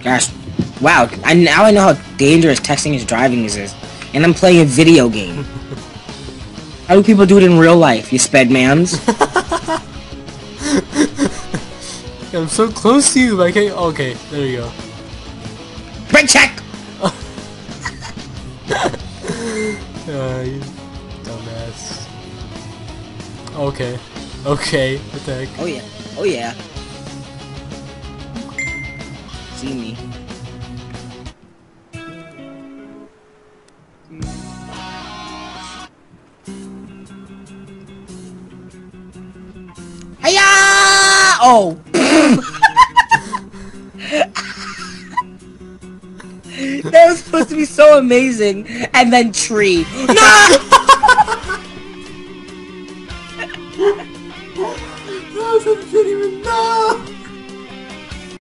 Gosh, wow! Now I know how dangerous texting and driving is, and I'm playing a video game. How do people do it in real life, you spedmans? I'm so close to you, like, okay, there you go. Brake check! You dumbass. Okay. Okay, what the heck? Oh yeah, oh yeah. See me. Hiya! Oh! That was supposed to be so amazing, and then tree. No!